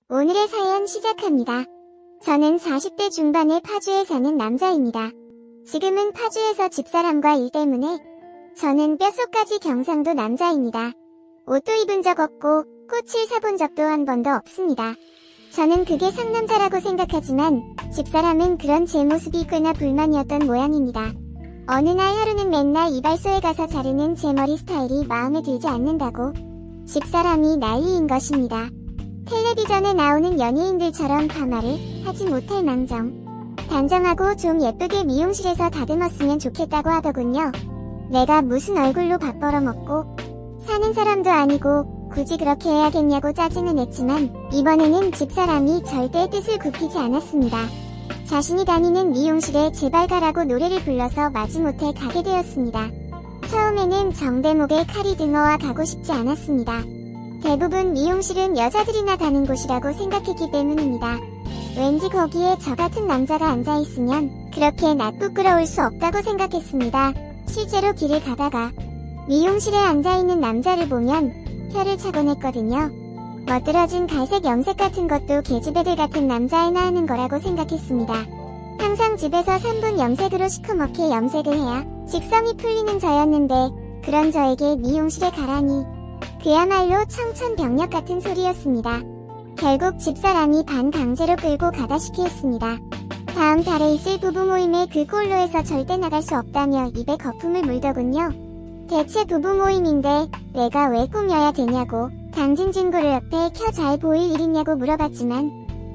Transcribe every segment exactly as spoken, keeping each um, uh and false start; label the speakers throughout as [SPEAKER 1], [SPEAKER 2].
[SPEAKER 1] 오늘의 사연 시작합니다. 저는 사십 대 중반의 파주에 사는 남자입니다. 지금은 파주에서 집사람과 일 때문에 저는 뼛속까지 경상도 남자입니다. 옷도 입은 적 없고 꽃을 사본 적도 한 번도 없습니다. 저는 그게 상남자라고 생각하지만 집사람은 그런 제 모습이 꽤나 불만이었던 모양입니다. 어느 날 하루는 맨날 이발소에 가서 자르는 제 머리 스타일이 마음에 들지 않는다고 집사람이 난리인 것입니다. 텔레비전에 나오는 연예인들처럼 파마를 하지 못할 망정 단정하고 좀 예쁘게 미용실에서 다듬었으면 좋겠다고 하더군요. 내가 무슨 얼굴로 밥 벌어먹고 사는 사람도 아니고 굳이 그렇게 해야겠냐고 짜증을 냈지만 이번에는 집사람이 절대 뜻을 굽히지 않았습니다. 자신이 다니는 미용실에 제발 가라고 노래를 불러서 마지못해 가게 되었습니다. 처음에는 정대목의 카리등어와 가고 싶지 않았습니다. 대부분 미용실은 여자들이나 가는 곳이라고 생각했기 때문입니다. 왠지 거기에 저 같은 남자가 앉아있으면 그렇게 낯부끄러울 수 없다고 생각했습니다. 실제로 길을 가다가 미용실에 앉아있는 남자를 보면 혀를 차곤 했거든요. 멋들어진 갈색 염색 같은 것도 계집애들 같은 남자애나 하는 거라고 생각했습니다. 항상 집에서 삼 분 염색으로 시커멓게 염색을 해야 직성이 풀리는 저였는데 그런 저에게 미용실에 가라니 그야말로 청천벽력 같은 소리였습니다. 결국 집사람이 반강제로 끌고 가다시피 했습니다. 다음 달에 있을 부부 모임에 그 꼴로에서 절대 나갈 수 없다며 입에 거품을 물더군요. 대체 부부 모임인데 내가 왜 꾸며야 되냐고 당진진구를 옆에 켜 잘 보일 일이냐고 물어봤지만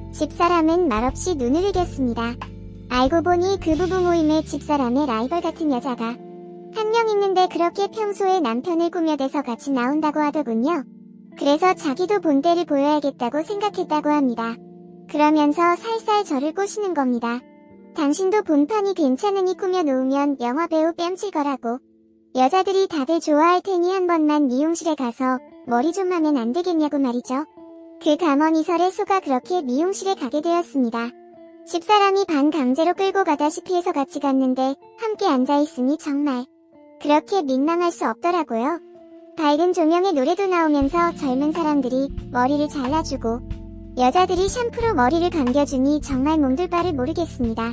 [SPEAKER 1] 집사람은 말없이 눈을 흘겼습니다. 알고 보니 그 부부 모임에 집사람의 라이벌 같은 여자가 한 명 있는데 그렇게 평소에 남편을 꾸며대서 같이 나온다고 하더군요. 그래서 자기도 본때를 보여야겠다고 생각했다고 합니다. 그러면서 살살 저를 꼬시는 겁니다. 당신도 본판이 괜찮으니 꾸며놓으면 영화배우 뺨칠 거라고. 여자들이 다들 좋아할 테니 한 번만 미용실에 가서 머리 좀 하면 안 되겠냐고 말이죠. 그 감언이설에 속아 그렇게 미용실에 가게 되었습니다. 집사람이 반강제로 끌고 가다시피 해서 같이 갔는데 함께 앉아있으니 정말 그렇게 민망할 수 없더라고요. 밝은 조명에 노래도 나오면서 젊은 사람들이 머리를 잘라주고 여자들이 샴푸로 머리를 감겨주니 정말 몸둘 바를 모르겠습니다.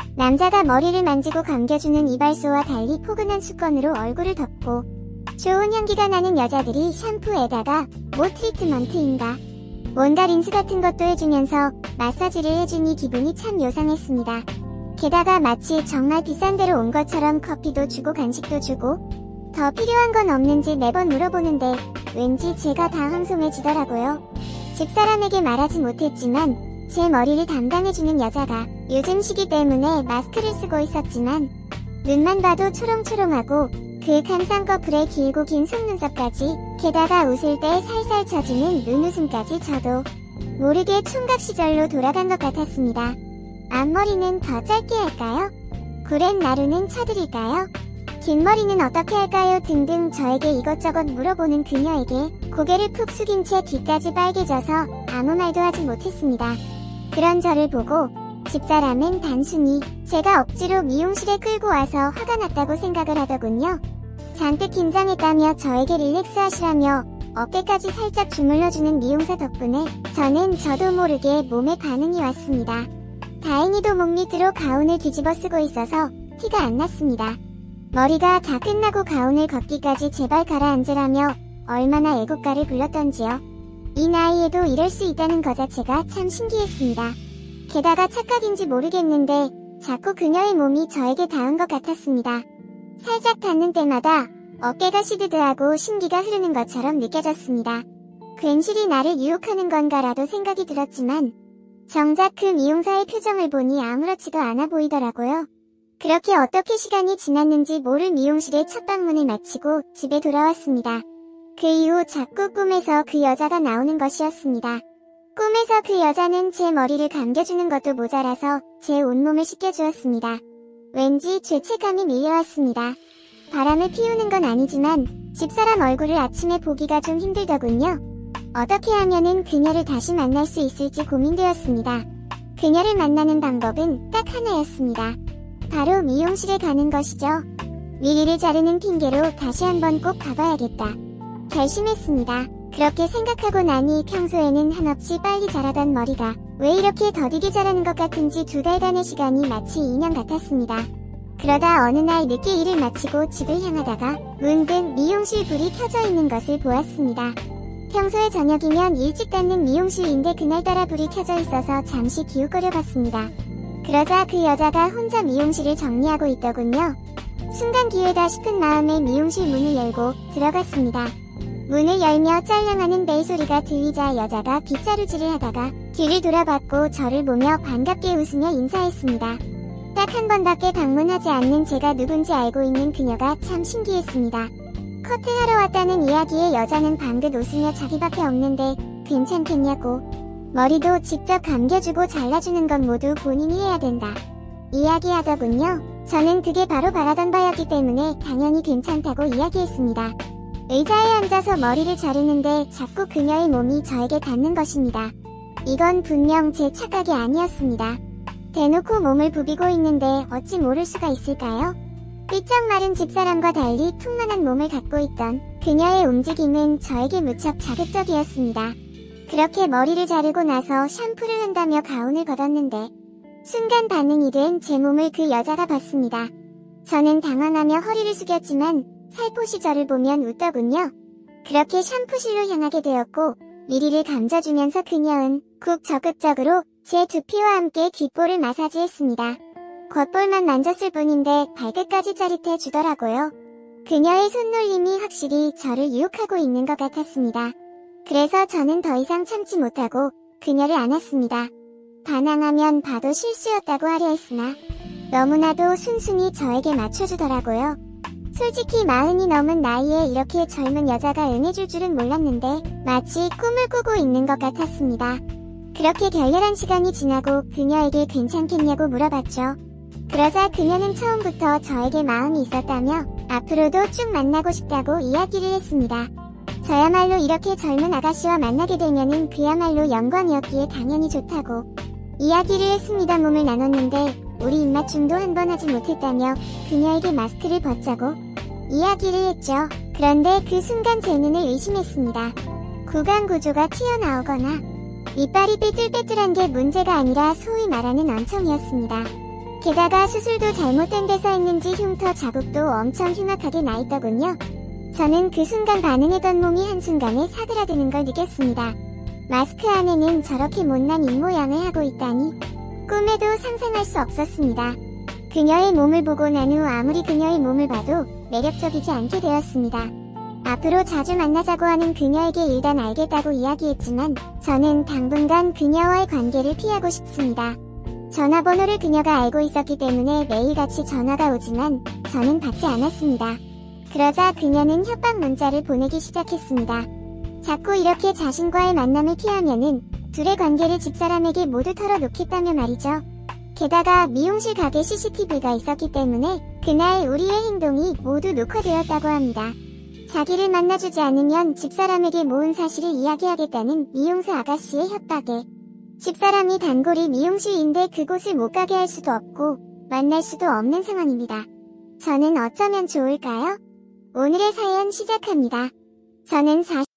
[SPEAKER 1] 남자가 머리를 만지고 감겨주는 이발소와 달리 포근한 수건으로 얼굴을 덮고 좋은 향기가 나는 여자들이 샴푸에다가 뭐 트리트먼트인가 뭔가 린스 같은 것도 해주면서 마사지를 해주니 기분이 참 요상했습니다. 게다가 마치 정말 비싼 데로 온 것처럼 커피도 주고 간식도 주고 더 필요한 건 없는지 매번 물어보는데 왠지 제가 다 황송해지더라고요. 집사람에게 말하지 못했지만 제 머리를 담당해주는 여자가 요즘 시기 때문에 마스크를 쓰고 있었지만 눈만 봐도 초롱초롱하고 그윽한 쌍꺼풀에 길고 긴 속눈썹까지 게다가 웃을 때 살살 쳐지는 눈웃음까지 저도 모르게 총각 시절로 돌아간 것 같았습니다. 앞머리는 더 짧게 할까요? 구렛 나루는 쳐드릴까요? 긴 머리는 어떻게 할까요? 등등 저에게 이것저것 물어보는 그녀에게 고개를 푹 숙인 채 귀까지 빨개져서 아무 말도 하지 못했습니다. 그런 저를 보고 집사람은 단순히 제가 억지로 미용실에 끌고 와서 화가 났다고 생각을 하더군요. 잔뜩 긴장했다며 저에게 릴렉스 하시라며 어깨까지 살짝 주물러주는 미용사 덕분에 저는 저도 모르게 몸에 반응이 왔습니다. 다행히도 목 밑으로 가운을 뒤집어 쓰고 있어서 티가 안 났습니다. 머리가 다 끝나고 가운을 걷기까지 제발 가라앉으라며 얼마나 애국가를 불렀던지요. 이 나이에도 이럴 수 있다는 것 자체가 참 신기했습니다. 게다가 착각인지 모르겠는데 자꾸 그녀의 몸이 저에게 닿은 것 같았습니다. 살짝 닿는 때마다 어깨가 시드드하고 신기가 흐르는 것처럼 느껴졌습니다. 괜시리 나를 유혹하는 건가라도 생각이 들었지만 정작 그 미용사의 표정을 보니 아무렇지도 않아 보이더라고요. 그렇게 어떻게 시간이 지났는지 모를 미용실의 첫 방문을 마치고 집에 돌아왔습니다. 그 이후 자꾸 꿈에서 그 여자가 나오는 것이었습니다. 꿈에서 그 여자는 제 머리를 감겨주는 것도 모자라서 제 온몸을 씻겨주었습니다. 왠지 죄책감이 밀려왔습니다. 바람을 피우는 건 아니지만 집사람 얼굴을 아침에 보기가 좀 힘들더군요. 어떻게 하면은 그녀를 다시 만날 수 있을지 고민되었습니다. 그녀를 만나는 방법은 딱 하나였습니다. 바로 미용실에 가는 것이죠. 위리를 자르는 핑계로 다시 한번 꼭 가봐야겠다. 결심했습니다. 그렇게 생각하고 나니 평소에는 한없이 빨리 자라던 머리가 왜 이렇게 더디게 자라는 것 같은지 두 달간의 시간이 마치 이 년 같았습니다. 그러다 어느 날 늦게 일을 마치고 집을 향하다가 문득 미용실 불이 켜져 있는 것을 보았습니다. 평소에 저녁이면 일찍 닫는 미용실인데 그날따라 불이 켜져 있어서 잠시 기웃거려 봤습니다. 그러자 그 여자가 혼자 미용실을 정리하고 있더군요. 순간 기회다 싶은 마음에 미용실 문을 열고 들어갔습니다. 문을 열며 짤랑하는 벨소리가 들리자 여자가 빗자루질을 하다가 뒤를 돌아봤고 저를 보며 반갑게 웃으며 인사했습니다. 딱 한 번밖에 방문하지 않는 제가 누군지 알고 있는 그녀가 참 신기했습니다. 커트하러 왔다는 이야기에 여자는 방긋 웃으며 자기밖에 없는데 괜찮겠냐고, 머리도 직접 감겨주고 잘라주는 건 모두 본인이 해야 된다 이야기하더군요. 저는 그게 바로 바라던 바였기 때문에 당연히 괜찮다고 이야기했습니다. 의자에 앉아서 머리를 자르는데 자꾸 그녀의 몸이 저에게 닿는 것입니다. 이건 분명 제 착각이 아니었습니다. 대놓고 몸을 부비고 있는데 어찌 모를 수가 있을까요? 삐쩍 마른 집사람과 달리 퉁만한 몸을 갖고 있던 그녀의 움직임은 저에게 무척 자극적이었습니다. 그렇게 머리를 자르고 나서 샴푸를 한다며 가운을 걷었는데 순간 반응이 된 제 몸을 그 여자가 봤습니다. 저는 당황하며 허리를 숙였지만 살포시 저를 보면 웃더군요. 그렇게 샴푸실로 향하게 되었고 미리를 감자주면서 그녀는 국 적극적으로 제 두피와 함께 귓볼을 마사지했습니다. 겉볼만 만졌을 뿐인데 발끝까지 짜릿해 주더라고요. 그녀의 손놀림이 확실히 저를 유혹하고 있는 것 같았습니다. 그래서 저는 더 이상 참지 못하고 그녀를 안았습니다. 반항하면 봐도 실수였다고 하려 했으나 너무나도 순순히 저에게 맞춰주더라고요. 솔직히 마흔이 넘은 나이에 이렇게 젊은 여자가 응해줄 줄은 몰랐는데 마치 꿈을 꾸고 있는 것 같았습니다. 그렇게 결렬한 시간이 지나고 그녀에게 괜찮겠냐고 물어봤죠. 그러자 그녀는 처음부터 저에게 마음이 있었다며 앞으로도 쭉 만나고 싶다고 이야기를 했습니다. 저야말로 이렇게 젊은 아가씨와 만나게 되면은 그야말로 영광이었기에 당연히 좋다고 이야기를 했습니다. 몸을 나눴는데 우리 입맞춤도 한 번 하지 못했다며 그녀에게 마스크를 벗자고 이야기를 했죠. 그런데 그 순간 제 눈을 의심했습니다. 구강 구조가 튀어나오거나 이빨이 삐뚤빼뚤한 게 문제가 아니라 소위 말하는 언청이었습니다. 게다가 수술도 잘못된 데서 했는지 흉터 자국도 엄청 흉악하게 나있더군요. 저는 그 순간 반응했던 몸이 한순간에 사그라드는 걸 느꼈습니다. 마스크 안에는 저렇게 못난 입모양을 하고 있다니 꿈에도 상상할 수 없었습니다. 그녀의 몸을 보고 난 후 아무리 그녀의 몸을 봐도 매력적이지 않게 되었습니다. 앞으로 자주 만나자고 하는 그녀에게 일단 알겠다고 이야기했지만 저는 당분간 그녀와의 관계를 피하고 싶습니다. 전화번호를 그녀가 알고 있었기 때문에 매일같이 전화가 오지만 저는 받지 않았습니다. 그러자 그녀는 협박 문자를 보내기 시작했습니다. 자꾸 이렇게 자신과의 만남을 피하면은 둘의 관계를 집사람에게 모두 털어놓겠다며 말이죠. 게다가 미용실 가게 씨씨티비가 있었기 때문에 그날 우리의 행동이 모두 녹화되었다고 합니다. 자기를 만나주지 않으면 집사람에게 모은 사실을 이야기하겠다는 미용사 아가씨의 협박에 집사람이 단골이 미용실인데 그곳을 못 가게 할 수도 없고 만날 수도 없는 상황입니다. 저는 어쩌면 좋을까요? 오늘의 사연 시작합니다. 저는 사십